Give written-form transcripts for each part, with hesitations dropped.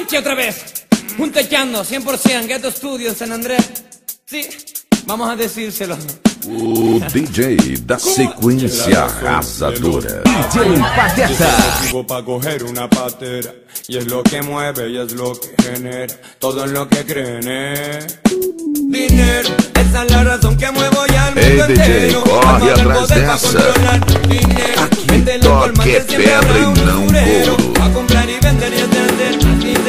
Teche otra vez. Un Techando, 100%, Ghetto Studio, San Andrés. Sí, vamos a decírselo. O DJ da sequência arrasadora. DJ Pateta. Vivo pa' coger una patera, y es lo que mueve y es lo que genera todo en lo que creen. Dinero, esa es la razón que muevo ya al mundo entero. Corre atrás dessa. Aqui toque é pedra e não couro. A comprar y vender y hacer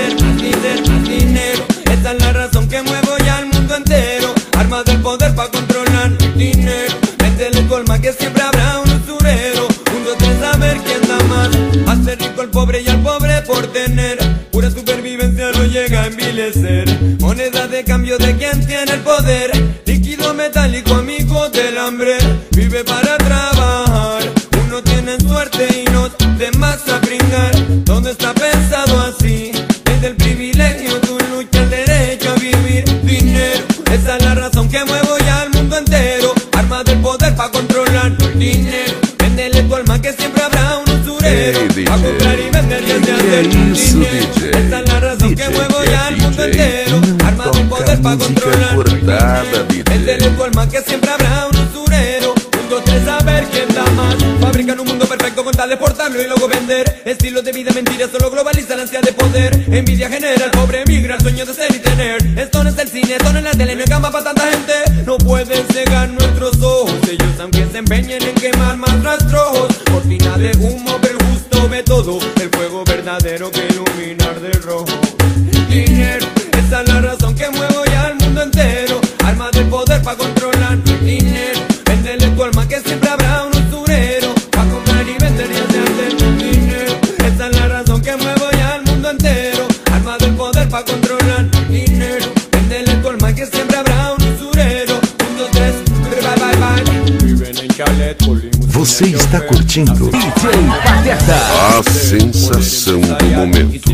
más dinero. Esa es la razón que muevo ya al mundo entero. Armas del poder pa' controlar dinero. Métele colma que siempre habrá un usurero. Un, dos, tres, a ver quién da más. Hacer rico al pobre y al pobre por tener. Pura supervivencia lo llega a envilecer. Moneda de cambio de quien tiene el poder. Líquido metálico, amigo del hambre. Vive para trabajar. Uno tiene suerte y los demás a brindar. Todo está pensado así. Desde el privilegio tu lucha, el derecho a vivir. Dinero, esa es la razón que muevo ya al mundo entero. Armas del poder pa' controlar dinero. Véndele tu alma que siempre habrá un usurero. Pa' comprar y vender y hacer dinero. Esa es la razón que muevo ya al mundo entero. Armas del poder pa' controlar dinero. Véndele tu alma que siempre habrá un usurero. Un, dos, tres, a ver quién da más. Fabrican un mundo perfecto con tal de exportarlo y luego vender. Estilos de vida mentira, solo globaliza la ansia de poder. Envidia genera, el pobre migra, el sueño de ser y tener. Esto no es el cine, esto no es la tele, no hay cama para tanta gente. No pueden cegar nuestros ojos, ellos aunque se empeñen en quemar más rastrojos. Cortina de humo, pero el justo ve todo. El fuego verdadero que iluminar de rojo. Dinero, esa es la razón que muevo ya al mundo entero. Armas del poder pa' controlar dinero. Véndele tu alma que siempre habrá un usurero. Pa' comprar y vender y hacer dinero. Esa es la razón que muevo ya al mundo entero. Armas del poder pa' controlar dinero. Véndele tu alma que siempre habrá un usurero. Un, dos, tres, bye, bye, bye. Viven en chalet, Você está curtindo DJ Pateta. a sensação do momento.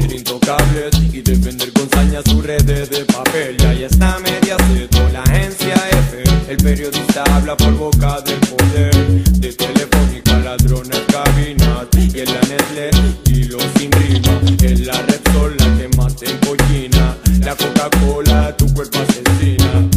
Y defender con saña sus redes de papel. Y ahí está Mediaset, la agencia F. El periodista habla por boca del poder. De Telefónica, ladronas, cabinas. Y en la Nestlé, hilo sin rima. En la Repsol, la que más te empollina. La Coca-Cola, tu cuerpo asesina.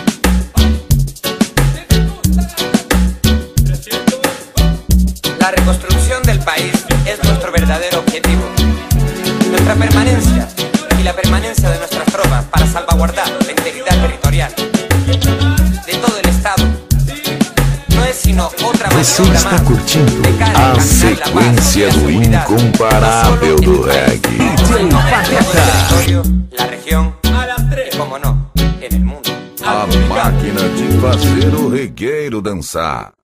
La reconstrucción del país es nuestro verdadero objetivo. Nuestra permanencia y la permanencia de nuestras tropas para salvaguardar la integridad territorial de todo el Estado no es sino otra Você maniobra está más curtindo de cara a a alcanzar la paz y sequência la do seguridad, incomparável no solo do en el país, reggae. sino en el territorio, la región y, como no, en el mundo. A máquina de fazer o regueiro dançar.